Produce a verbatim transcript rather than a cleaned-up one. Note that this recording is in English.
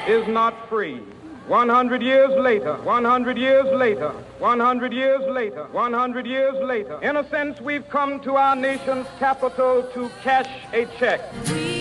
is not free. One hundred years later, one hundred years later, one hundred years later, one hundred years later, in a sense, we've come to our nation's capital to cash a check.